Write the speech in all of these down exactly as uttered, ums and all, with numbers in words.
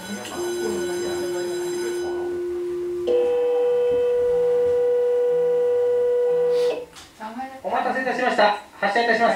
お待たせいたしました。発車いたします。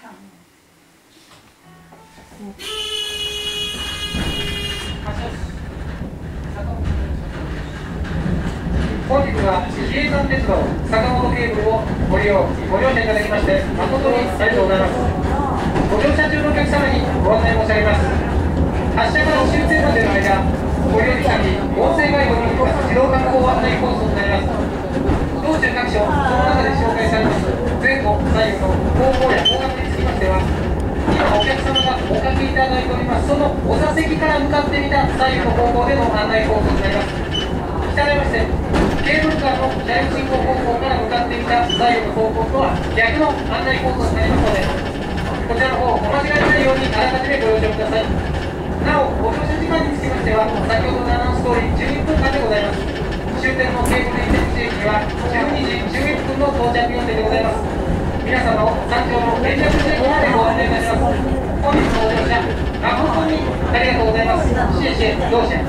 本日は比叡山鉄道坂本ケーブルをご利用ご乗車いただきまして誠にありがとうございます。ご乗車中のお客様にご案内申し上げます。発車から終点までの間、ご利用に先音声ガイドによる自動観光案内コースになります。道中各所その中で紹介されます前後左右の方向や方角につきましては、今お客様がおかけいただいておりますそのお座席から向かってみた左右の方向での案内コースになります。したがいましてケーブルカーの車両進行方向から向かってみた左右の方向とは逆の案内コースになりますので、こちらの方お間違いないようにあらかじめご了承ください。なおご乗車時間につきましては先ほどのアナウンス通りじゅういっぷんかんでございます。終点のケーブルインテージ駅にはじゅうにじじゅういっぷんの到着予定でございます。皆様を山頂の連絡地点までご案内いたします。本日のご乗車誠にありがとうございます。谢谢乗車。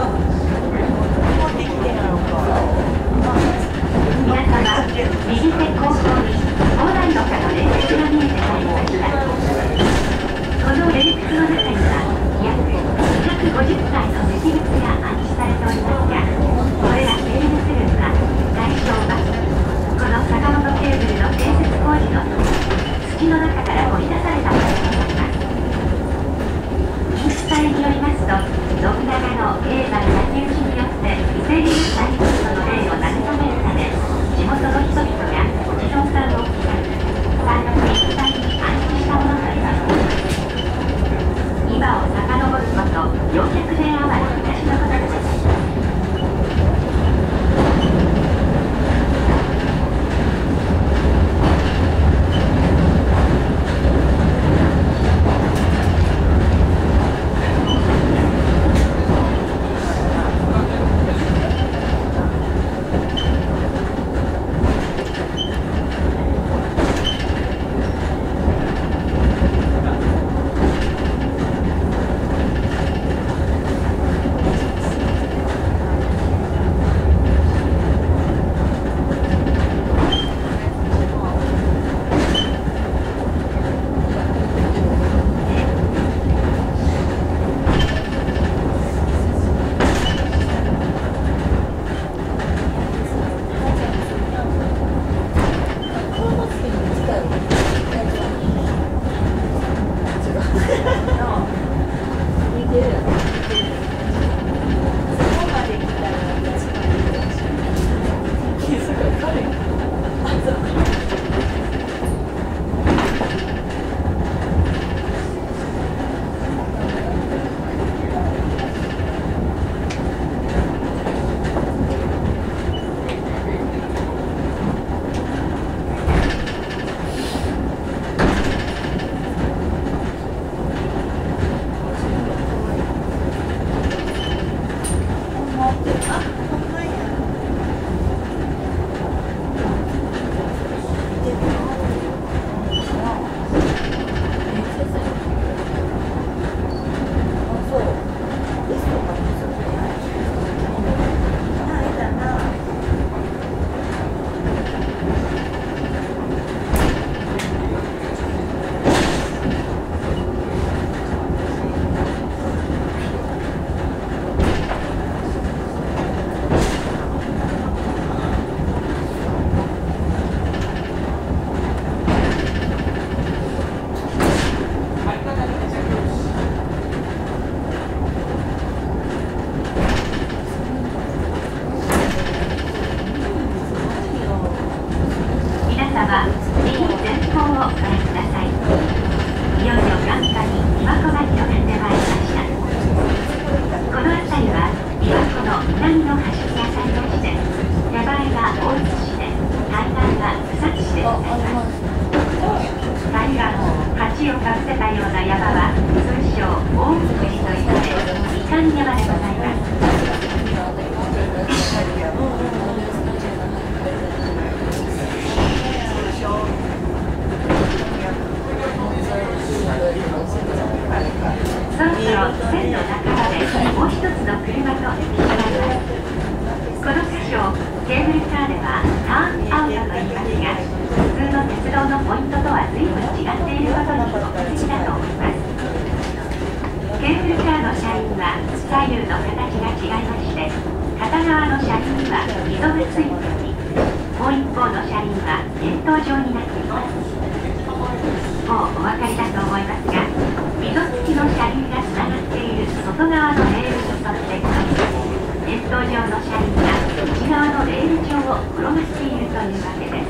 皆様、右手後方に横断路下の連結が見えてまいりました。この連結の中には約にひゃくごじゅったいの石仏が安置されておりますが、これら系列群は大小バス、この坂本ケーブルの建設工事の土の中から掘り出されたものとなります。言い伝えによりますと、信長の栄華焼き討ちによって伊勢流大仏の霊を慰めるため、地元の人々がお地蔵さんを祈願、山麓一帯に安置したものと言われています。今を遡ることよんひゃくねん余り昔のことです。そろそろ線路半ばでもう一に従います。この箇所、ケーブルカーではターンアウトと言いますが、普通の鉄道のポイントとは随分違っていることにお気づきだと思います。ケーブルカーの車輪は左右の形が違いまして、片側の車輪には溝がついており、もう一方の車輪は円筒状になっています。もうお分かりだと思いますが、溝付きの車輪がつながっている外側のレールに沿って円筒状の車輪が内側のレール上を転がっているというわけです。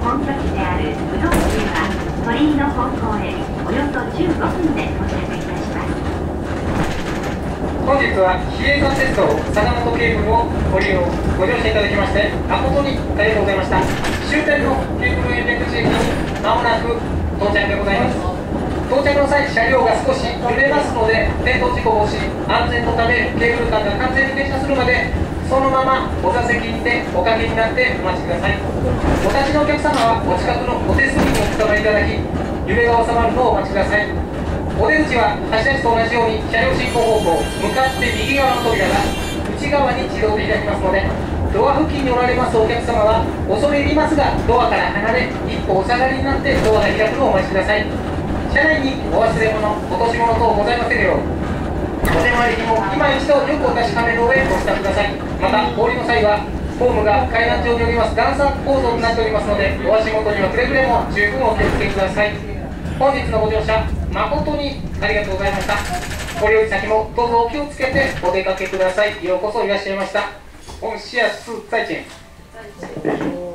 鳥居の方向へおよそじゅうごふんで到着いたします。 本日は比叡山鉄道坂本ケーブルをご利用ご乗車いただきまして誠にありがとうございました。終点のケーブル延暦寺駅にまもなく到着でございます。到着の際、車両が少し揺れますので、転倒事故防止、安全のためケーブルカーが完全に停車するまでそのままお座席にておかけになってお待ちください。お立ちのお客様はお近くのお手すりにお捕まりいただき、揺れが収まるのをお待ちください。お出口は発車時と同じように車両進行方向向かって右側の扉が内側に自動で開きますので、ドア付近におられますお客様は恐れ入りますがドアから離れ一歩お下がりになってドアが開くのをお待ちください。車内にお忘れ物、落とし物等ございませんようお手回りにも今一度よくお確かめの上ご支度ください。また降りの際はホームが階段状におります段差構造になっておりますので、お足元にはくれぐれも十分お気をつけください。本日のご乗車誠にありがとうございました。ご利用先もどうぞお気をつけてお出かけください。ようこそいらっしゃいました。本市や再见。